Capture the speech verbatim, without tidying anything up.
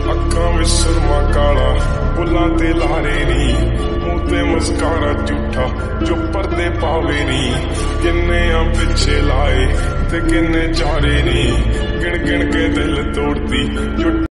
अखां विच सुरमा काला बुल्लां ते लारे नी मूंह ते मस्कारा झूठा जो पर्दे पावे नी किन्ने आ पिछे लाए ते किन्ने चारे नी गिण गिण के दिल तोड़ती जो